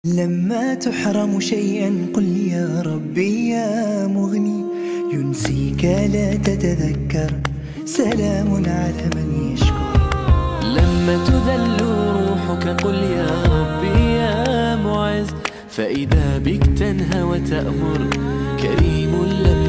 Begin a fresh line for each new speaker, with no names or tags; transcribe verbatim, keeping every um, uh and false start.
لما تحرم شيئا قل يا ربي يا مغني، ينسيك لا تتذكر، سلام على من يشكر.
لما تذل روحك قل يا ربي يا معز، فإذا بك تنهى وتأمر، كريم لم